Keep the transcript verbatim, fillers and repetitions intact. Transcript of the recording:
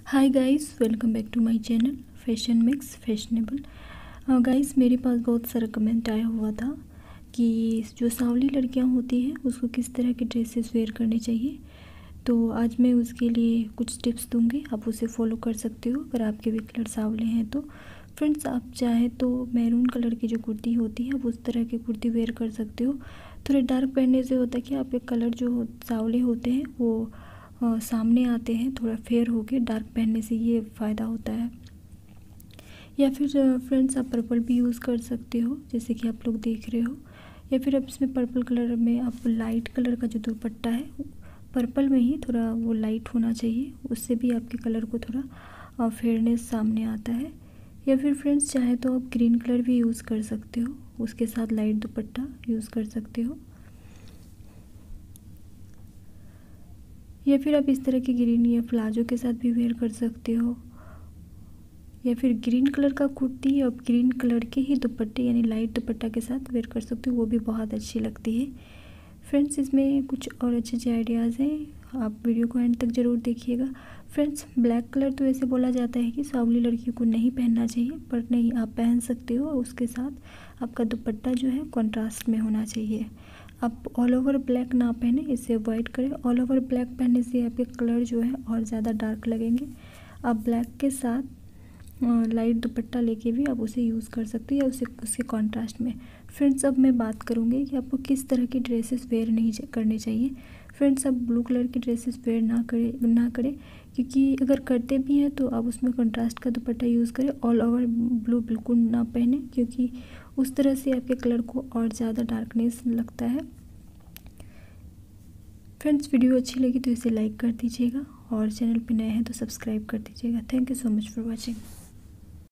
Hi guys, welcome back to my channel fashion mix fashionable. Guys, मेरे पास बहुत सारा कमेंट आया हुआ था कि जो सांवली लड़कियां होती हैं उसको किस तरह के ड्रेसेस वेयर करने चाहिए। तो आज मैं उसके लिए कुछ टिप्स दूंगी, आप उसे फॉलो कर सकते हो अगर आपके भी कलर सांवले हैं तो। फ्रेंड्स, आप चाहें तो मैरून कलर की जो कुर्ती होती है आप उस तरह की कुर्ती वेयर कर सकते हो। थोड़े डार्क पहनने से होता है कि आपके कलर जो सांवले होते हैं वो आ, सामने आते हैं, थोड़ा फेयर होके डार्क पहनने से ये फ़ायदा होता है। या फिर फ्रेंड्स, आप पर्पल भी यूज़ कर सकते हो जैसे कि आप लोग देख रहे हो। या फिर आप इसमें पर्पल कलर में आप लाइट कलर का जो दुपट्टा है पर्पल में ही थोड़ा वो लाइट होना चाहिए, उससे भी आपके कलर को थोड़ा फेयरनेस सामने आता है। या फिर फ्रेंड्स, चाहे तो आप ग्रीन कलर भी यूज़ कर सकते हो, उसके साथ लाइट दुपट्टा यूज़ कर सकते हो। या फिर आप इस तरह की ग्रीन या प्लाजो के साथ भी वेयर कर सकते हो। या फिर ग्रीन कलर का कुर्ती और ग्रीन कलर के ही दुपट्टे यानी लाइट दुपट्टा के साथ वेयर कर सकते हो, वो भी बहुत अच्छी लगती है। फ्रेंड्स, इसमें कुछ और अच्छे अच्छे आइडियाज़ हैं, आप वीडियो को एंड तक ज़रूर देखिएगा। फ्रेंड्स, ब्लैक कलर तो ऐसे बोला जाता है कि सांवली लड़कियों को नहीं पहनना चाहिए, पर नहीं, आप पहन सकते हो। उसके साथ आपका दुपट्टा जो है कॉन्ट्रास्ट में होना चाहिए। आप ऑल ओवर ब्लैक ना पहने, इसे अवॉइड करें। ऑल ओवर ब्लैक पहनने से आपके कलर जो है और ज़्यादा डार्क लगेंगे। आप ब्लैक के साथ लाइट दुपट्टा लेके भी आप उसे यूज़ कर सकते हो या उसे उसके कॉन्ट्रास्ट में। फ्रेंड्स, अब मैं बात करूँगी कि आपको किस तरह की ड्रेसेस वेयर नहीं करने चाहिए। फ्रेंड्स, आप ब्लू कलर की ड्रेसेस वेयर ना करें ना करें क्योंकि अगर करते भी हैं तो आप उसमें कंट्रास्ट का दुपट्टा यूज़ करें। ऑल ओवर ब्लू बिल्कुल ना पहने क्योंकि उस तरह से आपके कलर को और ज़्यादा डार्कनेस लगता है। फ्रेंड्स, वीडियो अच्छी लगी तो इसे लाइक कर दीजिएगा और चैनल पे नए हैं तो सब्सक्राइब कर दीजिएगा। Thank you so much for watching.